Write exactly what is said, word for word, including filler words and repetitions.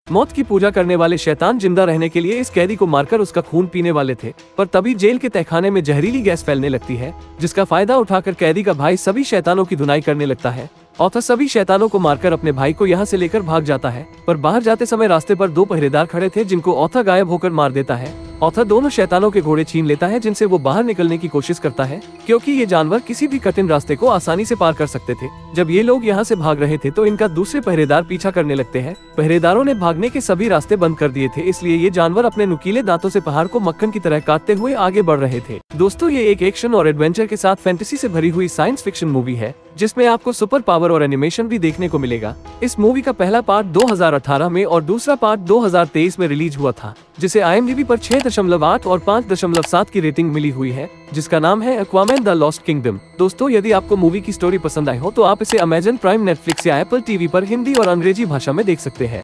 मौत की पूजा करने वाले शैतान जिंदा रहने के लिए इस कैदी को मारकर उसका खून पीने वाले थे, पर तभी जेल के तहखाने में जहरीली गैस फैलने लगती है, जिसका फायदा उठाकर कैदी का भाई सभी शैतानों की धुनाई करने लगता है। ऑथर सभी शैतानों को मारकर अपने भाई को यहाँ से लेकर भाग जाता है, पर बाहर जाते समय रास्ते पर दो पहरेदार खड़े थे जिनको ऑथर गायब होकर मार देता है। ऑथर दोनों शैतानों के घोड़े छीन लेता है जिनसे वो बाहर निकलने की कोशिश करता है, क्योंकि ये जानवर किसी भी कठिन रास्ते को आसानी से पार कर सकते थे। जब ये लोग यहाँ से भाग रहे थे तो इनका दूसरे पहरेदार पीछा करने लगते हैं। पहरेदारों ने भागने के सभी रास्ते बंद कर दिए थे, इसलिए ये जानवर अपने नुकीले दांतों से पहाड़ को मक्खन की तरह काटते हुए आगे बढ़ रहे थे। दोस्तों, ये एक एक्शन और एडवेंचर के साथ फैंटेसी से भरी हुई साइंस फिक्शन मूवी है, जिसमें आपको सुपर पावर और एनिमेशन भी देखने को मिलेगा। इस मूवी का पहला पार्ट दो हज़ार अठारह में और दूसरा पार्ट दो हज़ार तेईस में रिलीज हुआ था, जिसे आई एम डी बी पर छह दशमलव आठ और पाँच दशमलव सात की रेटिंग मिली हुई है, जिसका नाम है एक्वामैन द लॉस्ट किंगडम। दोस्तों, यदि आपको मूवी की स्टोरी पसंद आई हो तो आप इसे अमेजन प्राइम, नेटफ्लिक्स या एप्पल टीवी पर हिंदी और अंग्रेजी भाषा में देख सकते हैं।